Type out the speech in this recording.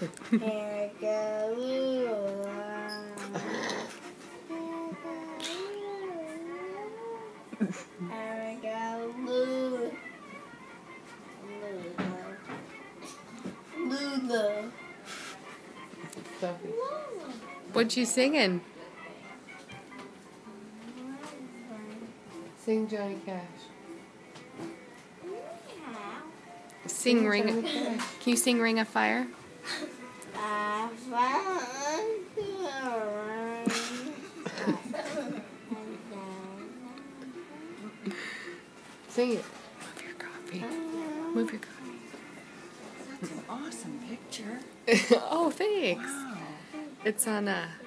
Here we go, Loo. Here we go, Loo. Loo. Sophie. What you singing? Sing Johnny Cash. Sing Ring. Can you sing Ring of Fire? Sing it. Move your coffee. Move your coffee. That's an awesome picture. Oh, thanks. Wow. It's on